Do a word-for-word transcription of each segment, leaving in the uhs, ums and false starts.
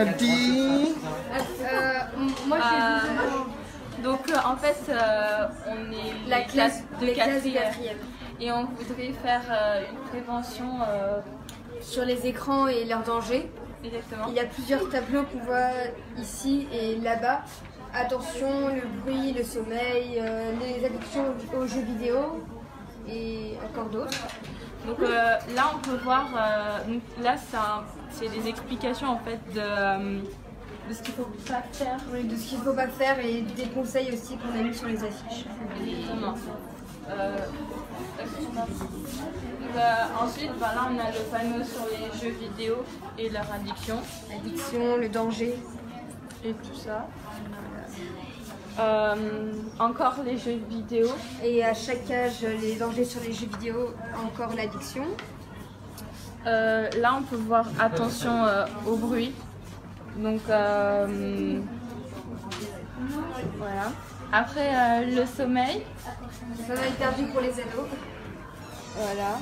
Maddie. Euh, moi, euh, donc euh, en fait, euh, on est la les classe de les classes de quatrième quatrième. et on voudrait faire euh, une prévention. Euh, Sur les écrans et leurs dangers. Exactement. Il y a plusieurs tableaux qu'on voit ici et là-bas. Attention, le bruit, le sommeil, euh, les addictions aux jeux vidéo et encore d'autres. Donc euh, là on peut voir, euh, donc là c'est des explications en fait de, euh, de ce qu'il faut pas faire. Oui, de ce qu'il ne faut pas faire et des conseils aussi qu'on a mis sur les affiches. Exactement. Euh, donc, euh, ensuite, ben là on a le panneau sur les jeux vidéo et leur addiction. L'addiction, le danger. Et tout ça. Euh, encore les jeux vidéo. Et à chaque âge, les dangers sur les jeux vidéo, encore l'addiction. Euh, là on peut voir attention euh, au bruit. Donc euh, voilà. Après euh, le sommeil. Le sommeil perdu pour les ados. Voilà.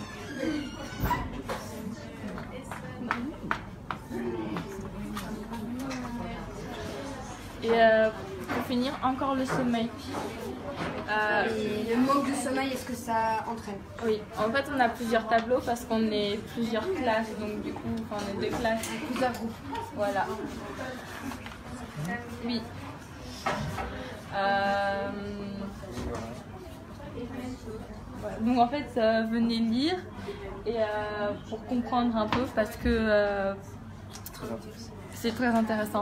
Et euh, pour finir, encore le sommeil. Euh, Et le manque de sommeil, est-ce que ça entraîne? oui, en fait on a plusieurs tableaux parce qu'on est plusieurs classes, donc du coup enfin, on est deux classes. Plusieurs groupes. Voilà. Oui. Euh... voilà. Donc en fait, euh, venez lire et euh, pour comprendre un peu parce que euh, c'est très intéressant.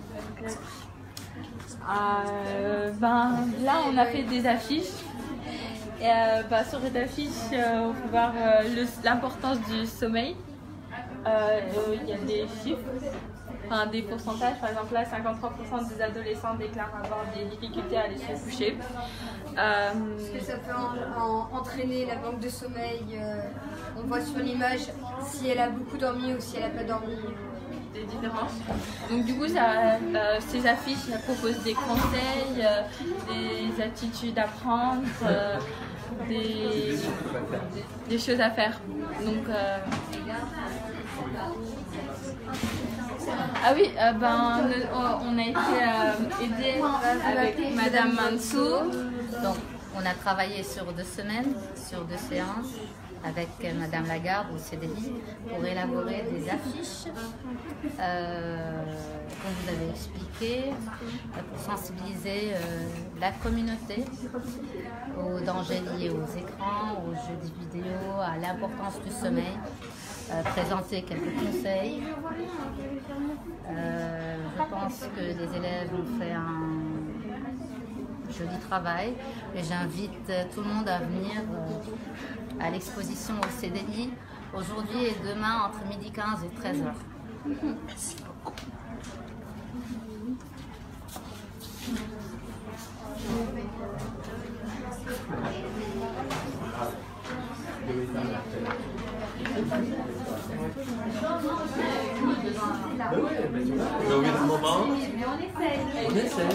Euh, ben, là, on a fait des affiches. Et euh, bah, sur cette affiche, euh, on peut voir euh, l'importance du sommeil. Il euh, euh, y a des chiffres, enfin, des pourcentages. Par exemple, là, cinquante-trois pour cent des adolescents déclarent avoir des difficultés à aller se coucher. Euh, Est-ce que ça peut en, en, entraîner la manque de sommeil? euh, On voit sur l'image si elle a beaucoup dormi ou si elle n'a pas dormi. Des différences. Donc du coup, ça, euh, ces affiches ça propose des conseils, euh, des attitudes à prendre, euh, des, des choses à faire. Donc, euh... ah oui, euh, ben, on a été euh, aidé avec Madame Mansour. Donc, on a travaillé sur deux semaines, sur deux séances, avec Madame Lagarde au C D I pour élaborer des affiches, euh, comme vous avez expliqué, pour sensibiliser euh, la communauté aux dangers liés aux écrans, aux jeux vidéo, à l'importance du sommeil, euh, présenter quelques conseils. Euh, je pense que les élèves ont fait un joli travail et j'invite tout le monde à venir euh, à l'exposition au C D I aujourd'hui et demain entre midi quinze et treize heures. Merci beaucoup. Vous avez le moment? On essaie. On essaie.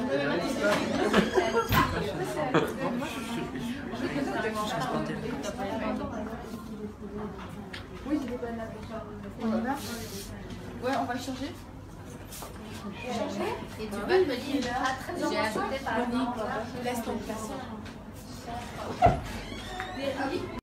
Ouais, on va le changer. Et tu vas te lire. J'ai ajouté par exemple. Laisse ton place.